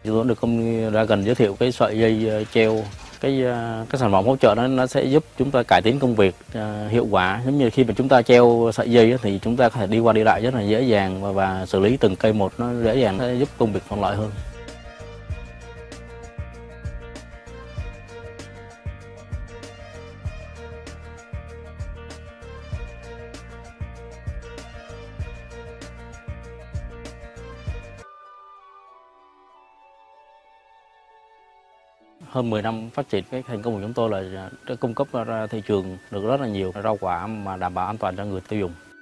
Chúng tôi được công ty Dragon giới thiệu cái sợi dây treo, cái sản phẩm hỗ trợ nó sẽ giúp chúng ta cải tiến công việc hiệu quả. Giống như khi mà chúng ta treo sợi dây thì chúng ta có thể đi qua đi lại rất là dễ dàng và xử lý từng cây một nó dễ dàng, sẽ giúp công việc thuận lợi hơn. Hơn 10 năm phát triển, cái thành công của chúng tôi là cung cấp ra thị trường được rất là nhiều rau quả mà đảm bảo an toàn cho người tiêu dùng.